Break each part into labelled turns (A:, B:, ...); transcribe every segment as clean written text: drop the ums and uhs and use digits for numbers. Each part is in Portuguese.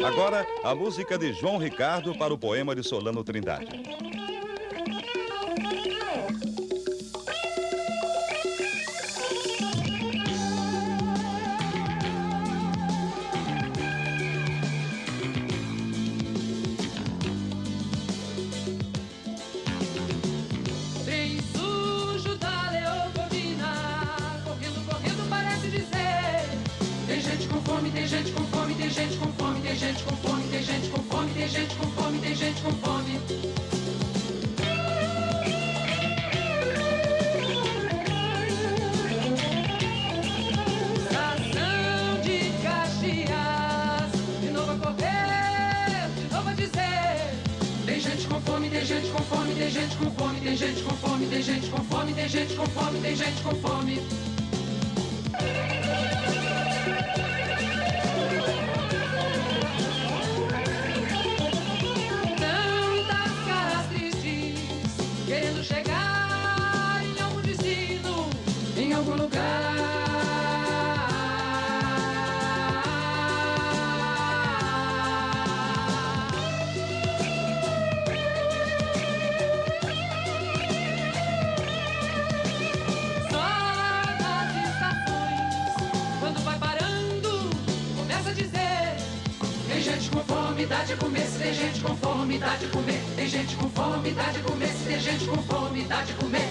A: Agora, a música de João Ricardo para o poema de Solano Trindade.
B: Trem sujo da Leopoldina, correndo, correndo parece dizer: tem gente com fome, tem gente com fome, tem gente com fome, tem gente com fome, tem gente com fome, tem gente com fome, tem gente com fome. Estação de Caxias, de novo a correr, de novo a dizer: tem gente com fome, tem gente com fome, tem gente com fome, tem gente com fome, tem gente com fome, tem gente com fome, tem gente com fome. Tantas caras tristes, querendo chegar em algum destino, em algum lugar. Só nas estações, quando vai parando, começa a dizer: tem gente com fome, dá de comer. Se tem gente com fome, dá de comer. Tem gente com fome, dá de comer. Se tem gente com fome, dá de comer.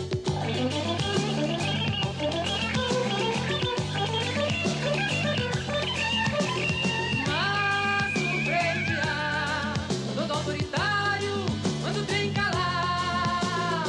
B: Mas surpreende-a todo autoritário quando tem calar.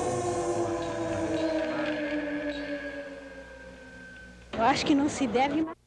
C: Eu acho que não se deve